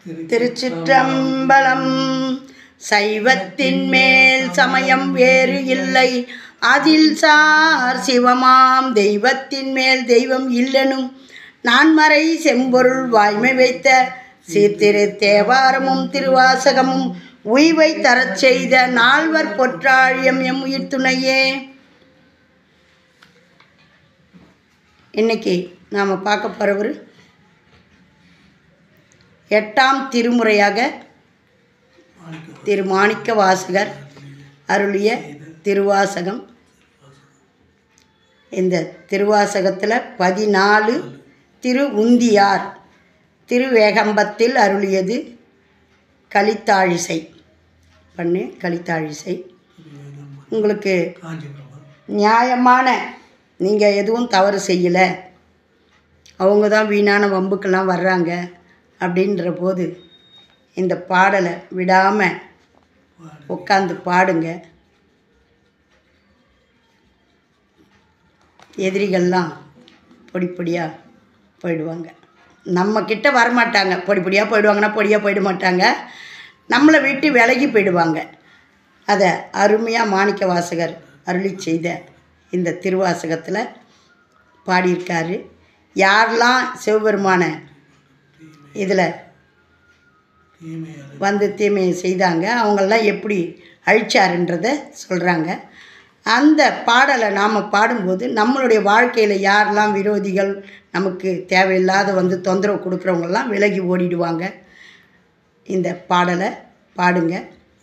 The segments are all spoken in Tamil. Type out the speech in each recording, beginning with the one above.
திருச்சிற்றம்பலம். சைவத்தின் மேல் சமயம் வேறு இல்லை, அதில் சார் சிவமாம் தெய்வத்தின் மேல் தெய்வம் இல்லெனும் நான்மறை செம்பொருள் வாய்மை வைத்த சீர்திரு தேவாரமும் திருவாசகமும் உய்வை தரச் செய்த நால்வர் பொற்றாழியம் எம் உயிர் துணையே. இன்னைக்கு நாம் பார்க்க போகிறவர் 8ஆம் திருமுறையாக திரு மாணிக்க வாசகர் அருளிய திருவாசகம். இந்த திருவாசகத்தில் 14 திரு உந்தியார் திருவேகம்பத்தில் அருளியது கலித்தாழிசை கலித்தாழிசை. உங்களுக்கு நியாயமான, நீங்கள் எதுவும் தவறு செய்யலை, அவங்க தான் வீணான வம்புக்கெல்லாம் வர்றாங்க அப்படின்ற போது இந்த பாடலை விடாமல் உட்காந்து பாடுங்க. எதிரிகள்லாம் பொடிப்பொடியாக போயிடுவாங்க, நம்மக்கிட்ட வரமாட்டாங்க. பொடிப்பொடியாக போயிடுவாங்கன்னா பொடியாக போயிட மாட்டாங்க, நம்மளை விட்டு விலகி போயிடுவாங்க. அதை அருமையாக மாணிக்க வாசகர் அருளி செய்த இந்த திருவாசகத்தில் பாடியிருக்காரு. யாரெல்லாம் சிவபெருமான இதில் வந்து தீமையை செய்தாங்க, அவங்களெல்லாம் எப்படி அழிச்சாருன்றதை சொல்கிறாங்க. அந்த பாடலை நாம் பாடும்போது நம்மளுடைய வாழ்க்கையில் யாரெல்லாம் விரோதிகள், நமக்கு தேவையில்லாத வந்து தொந்தரவு கொடுக்குறவங்கெல்லாம் விலகி ஓடிடுவாங்க. இந்த பாடலை பாடுங்க.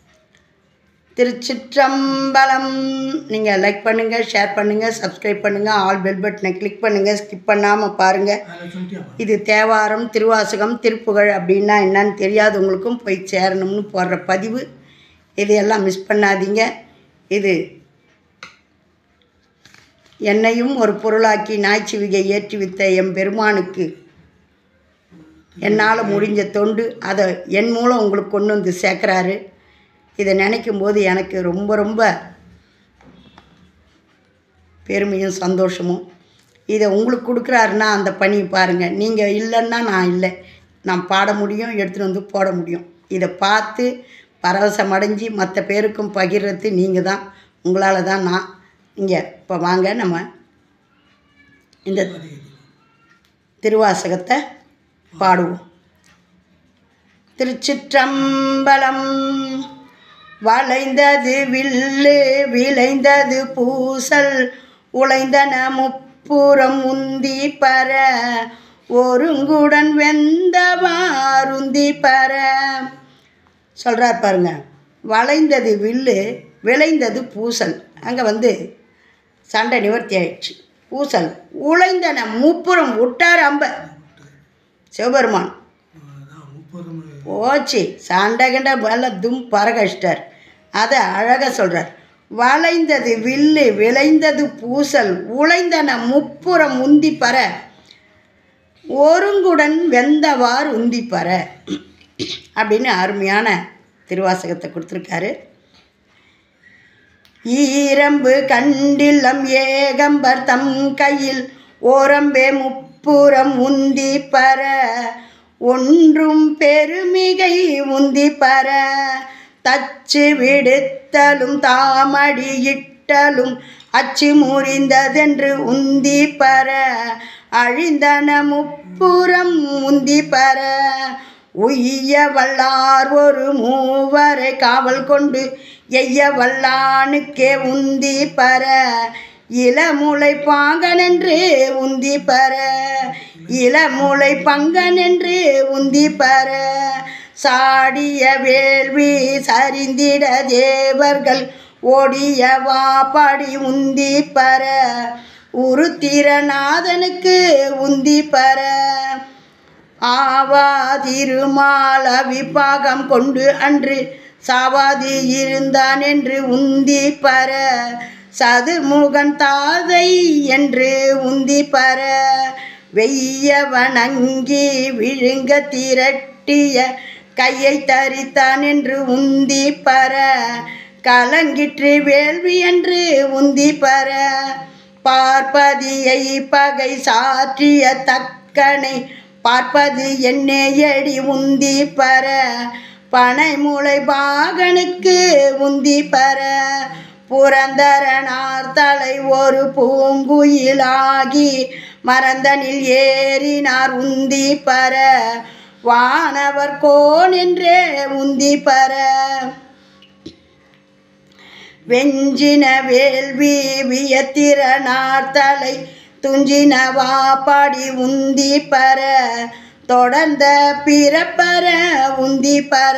திருச்சிற்றம்பலம். நீங்கள் லைக் பண்ணுங்கள், ஷேர் பண்ணுங்கள், சப்ஸ்கிரைப் பண்ணுங்கள், ஆல் பெல் பட்டனை கிளிக் பண்ணுங்கள், ஸ்கிப் பண்ணாமல் பாருங்கள். இது தேவாரம், திருவாசகம், திருப்புகழ் அப்படின்னா என்னன்னு தெரியாதவங்களுக்கும் போய் சேரணும்னு போடுற பதிவு. இதையெல்லாம் மிஸ் பண்ணாதீங்க. இது என்னையும் ஒரு பொருளாக்கி நாய்ச்சிவிகை ஏற்றுவித்த எம் பெருமானுக்கு என்னால் முடிஞ்ச தொண்டு, அதை என் மூலம் உங்களுக்கு கொண்டு வந்து சேர்க்குறாரு. இதை நினைக்கும் போது எனக்கு ரொம்ப ரொம்ப பெருமையும் சந்தோஷமும். இதை உங்களுக்கு கொடுக்குறாருன்னா அந்த பணியை பாருங்கள். நீங்கள் இல்லைன்னா நான் இல்லை, நான் பாட முடியும், எடுத்துகிட்டு வந்து போட முடியும். இதை பார்த்து பரவசம் அடைஞ்சி மற்ற பேருக்கும் பகிர்றது நீங்கள் தான், உங்களால் தான் நான். இங்கே இப்போ வாங்க நம்ம இந்த திருவாசகத்தை பாடுவோம். திருச்சிற்றம்பலம். வளைந்தது வில்லு விளைந்தது பூசல், உழைந்தன முப்புறம் உந்தி பர, ஒருங்குடன் வெந்தவாருந்தி பர. சொல்கிறார் பாருங்க. வளைந்தது வில்லு விளைந்தது பூசல், அங்கே வந்து சண்டை நிவர்த்தி ஆயிடுச்சு. பூசல் உழைந்தன முப்புறம் விட்டார் அம்ப சிவபெருமான். போச்சு சண்டை கண்ட மேலே தும் பரகஷ்டர். அதை அழகாக சொல்கிறார். வளைந்தது வில்லு விளைந்தது பூசல், உழைந்தன முப்புறம் உந்தி பர, ஒருங்குடன் வெந்தவார் உந்தி பர அப்படின்னு அருமையான திருவாசகத்தை கொடுத்துருக்காரு. ஈரம்பு கண்டில்லம் ஏகம்பர் தம் கையில், ஓரம்பே முப்புறம் உந்தி பர, ஒன்றும் பெருமிகை உந்தி பர, தச்சு விடுத்தலும் தாமடி இட்டலும் அச்சு முறிந்ததென்று உந்தி பர, அழிந்தன முப்புறம் உந்தி பர, உய்ய வல்லார் ஒரு மூவரை காவல் கொண்டு எய்ய வல்லானுக்கே உந்தி பர, இளமுலை பாங்கனென்று உந்தி பர, இளமுலை பங்கனென்று உந்தி பர, சாடிய வேள்வி சரிந்திட தேவர்கள் ஓடிய வாப்பாடி உந்தி பர, உருத்திரநாதனுக்கு உந்தி பர, ஆவா திருமால் அவிபாகம் கொண்டு அன்று சாவாதி இருந்தான் என்று உந்தி பர, சதுமுகன் தாதை என்று உந்தி பர, வெய்ய வணங்கி விழுங்க திரட்டிய கையை தரித்தான் என்று உந்தி பர, கலங்கிற்று வேள்வி என்று உந்தி பர, பார்ப்பதியை பகை சாற்றிய தக்கனை பார்ப்பது என்னையடி உந்தி பர பனைமுளை பாகனுக்கு உந்தி பர புரந்தரனார் தலை ஒரு பூங்குயிலாகி மரந்தனில் ஏறினார் உந்தி பர வானவர் கோன் என்றே உந்தி பர வெஞ்சின வேள்வி வியத்திரனார் தலை துஞ்சினவா பாடி உந்தி பர தொடர்ந்த பிறப்பர உந்தி பர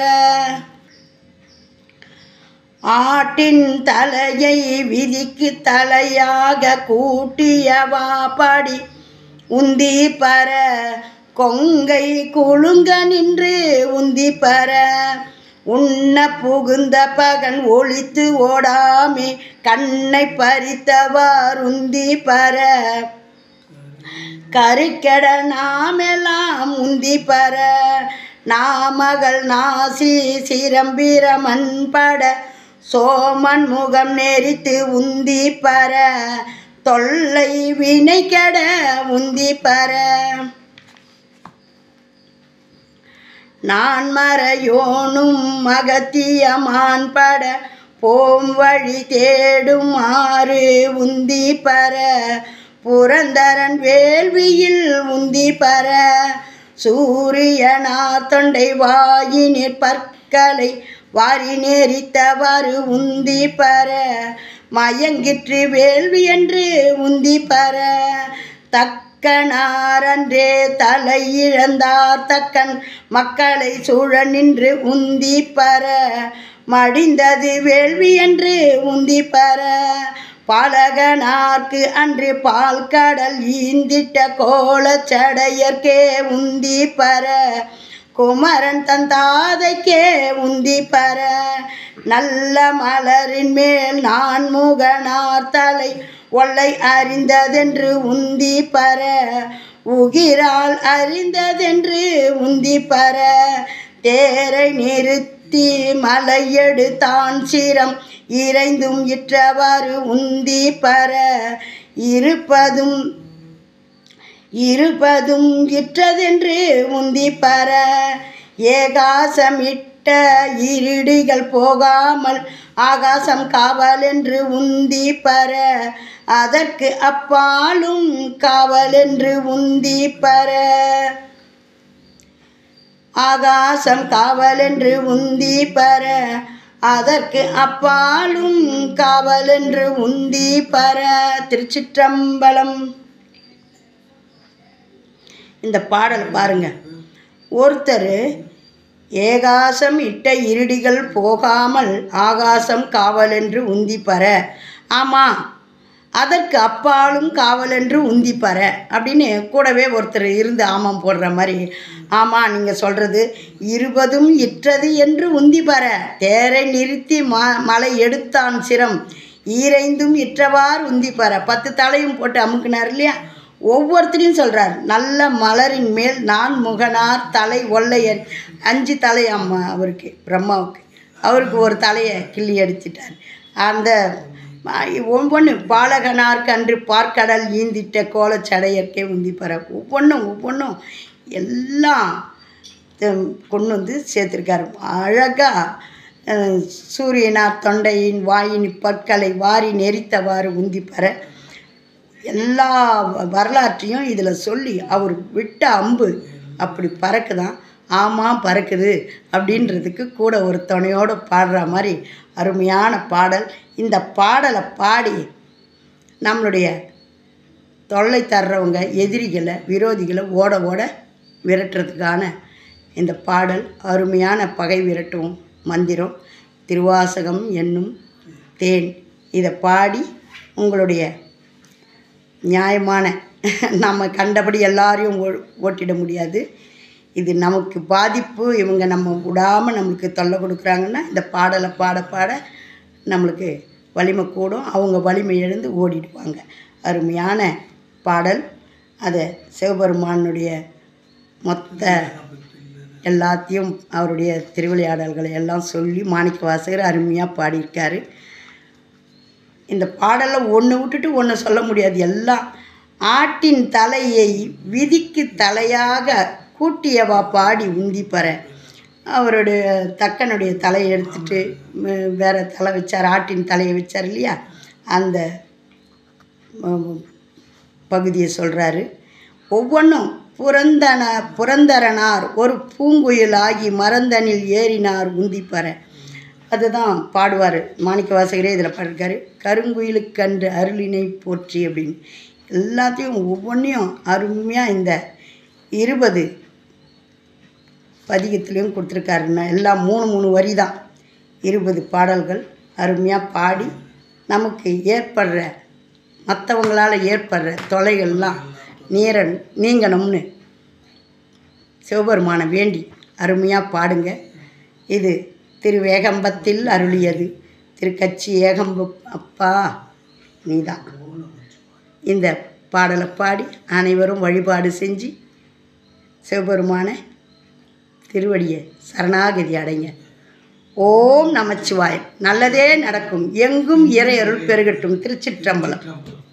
ஆட்டின் தலையை விதிக்கு தலையாக கூட்டியவா பாடி உந்தி பர கொங்கை குலுங்க நின்று உந்தி பர உண்ண புகுந்த பகன் ஒளித்து ஓடாமே கண்ணை பறித்தவார் உந்தி பர கரிக்கட நாமெல்லாம் உந்தி பர நாமகள் நாசி சிரம்பிரமன் பட சோமன் முகம் நெறித்து உந்தி பர தொல்லை வினை கெட உந்தி பர நான் மறையோனும் மகத்தியமான் பட போம் வழி தேடும் ஆறு உந்தி பர புரந்தரன் வேள்வியில் உந்தி பர சூரியனார் தொண்டை வாயினிற் பற்களை வாரி நெறித்தவாறு உந்தி பர மயங்கிற்று வேள்வி என்று உந்தி பர தக்கனாரன்றே தலை இழந்தார் தக்கன் மக்களை சூழ நின்று உந்தி பர மடிந்தது வேள்வி என்று உந்தி பர பாலகனார்க்கு அன்று பால் கடல் ஈந்திட்ட கோலச்சடையர்க்கே உந்தி பர குமரன் தந்தாதைக்கே உந்தி பர நல்ல மலரின் மேல் நான் முகனார் தலை ஒல்லை அறிந்ததென்று உந்தி பர உகிரால் அறிந்ததென்று உந்தி பர தேரை நிறுத்தி மலையெடுத்தான் சிரம் இறைந்தும் இற்றவாறு உந்தி பர இருப்பதும் இற்றதென்று உந்தி பர ஏகாசமிட்ட இருடிகள் போகாமல் ஆகாசம் காவல் என்று உந்தி பர அதற்கு அப்பாலும் காவல் என்று உந்தி பர ஆகாசம் காவல் என்று உந்தி பர அதற்கு அப்பாலும் காவல் என்று உந்தி பர. திருச்சிற்றம்பலம். இந்த பாடல் பாருங்க. ஒருத்தர் ஏகாசம் இட்ட இருடிகள் போகாமல் ஆகாசம் காவலென்று உந்திப்பற, ஆமாம் அதற்கு அப்பாலும் காவலென்று உந்திப்பற அப்படின்னு கூடவே ஒருத்தர் இருந்து ஆமாம் போடுற மாதிரி, ஆமாம் நீங்கள் சொல்கிறது இருபதும் இற்றது என்று உந்திப்பற, தேரை நிறுத்தி மலை எடுத்தான் சிரம் ஈரைந்தும் இற்றவாறு உந்திப்பற, 10 தலையும் போட்டு அமுக்குனார் இல்லையா. ஒவ்வொருத்தரையும் சொல்கிறார். நல்ல மலரின் மேல் நான் முகனார் தலை ஒல்லையர் 5 தலையாம்மா அவருக்கு, பிரம்மாவுக்கு. அவருக்கு ஒரு தலையை கிள்ளி அடிச்சிட்டார். அந்த ஒவ்வொன்று பாலகனார்க்கு அன்று பார்க்கடல் ஈந்திட்ட கோலச்சடையற்கே உந்திப்பற, ஒவ்வொன்றும் எல்லாம் கொண்டு வந்து சேர்த்துருக்காரு அழகாக. சூரியனார் தொண்டையின் வாயின் பற்களை வாரி நெறித்தவாறு உந்திப்பற எல்லா வரலாற்றையும் இதில் சொல்லி அவர் விட்ட அம்பு அப்படி பறக்குதான். ஆமாம் பறக்குது அப்படின்றதுக்கு கூட ஒரு துணையோடு பாடுற மாதிரி அருமையான பாடல். இந்த பாடலை பாடி நம்மளுடைய தொல்லை தர்றவங்க எதிரிகளை விரோதிகளை ஓட ஓட விரட்டுறதுக்கான இந்த பாடல் அருமையான பகை விரட்டும் மந்திரம். திருவாசகம் என்னும் தேன். இதை பாடி உங்களுடைய நியாயமான, நம்ம கண்டபடி எல்லாரையும் ஓட்டிட முடியாது. இது நமக்கு பாதிப்பு, இவங்க நம்ம விடாமல் நம்மளுக்கு தொல்லை கொடுக்குறாங்கன்னா இந்த பாடலை பாட பாட நம்மளுக்கு வலிமை கூடும், அவங்க வலிமை எழுந்து ஓடிடுவாங்க. அருமையான பாடல். அதை சிவபெருமானுடைய மொத்த எல்லாத்தையும் அவருடைய திருவிளையாடல்களை எல்லாம் சொல்லி மாணிக்க வாசகர் அருமையாக பாடியிருக்காரு. இந்த பாடலில் ஒன்று விட்டுட்டு ஒன்று சொல்ல முடியாது. எல்லாம் ஆட்டின் தலையை விதிக்கு தலையாக கூட்டியவா பாடி உந்திப்பற. அவருடைய தக்கனுடைய தலையை எடுத்துட்டு வேறு தலை வச்சார், ஆட்டின் தலையை வச்சார் இல்லையா, அந்த பகுதியை சொல்கிறாரு. ஒவ்வொன்றும் புரந்தரனார் ஒரு பூங்குயிலாகி மரந்தனில் ஏறினார் உந்திப்பற. அதுதான் பாடுவார் மாணிக்க வாசகரே இதில் பாடிருக்காரு. கருங்குயிலுக்கன்று அருளினை போற்றி அப்படின்னு எல்லாத்தையும் ஒவ்வொன்றையும் அருமையாக இந்த 20 பதிகத்துலேயும் கொடுத்துருக்காருன்னா எல்லாம் 3 வரி தான், 20 பாடல்கள் அருமையாக பாடி நமக்கு ஏற்படுற மற்றவங்களால் ஏற்படுற தொலைகள்லாம் நீங்கணும்னு சிவபெருமானை வேண்டி அருமையாக பாடுங்க. இது திருவேகம்பத்தில் அருளியது திருக்கச்சி ஏகம்ப அப்பா நீதான். இந்த பாடலை பாடி அனைவரும் வழிபாடு செஞ்சு சிவபெருமானை திருவடியை சரணாகதி அடைங்க. ஓம் நமச்சிவாயம். நல்லதே நடக்கும். எங்கும் இறையருள் பெருகட்டும். திருச்சிற்றம்பலம்.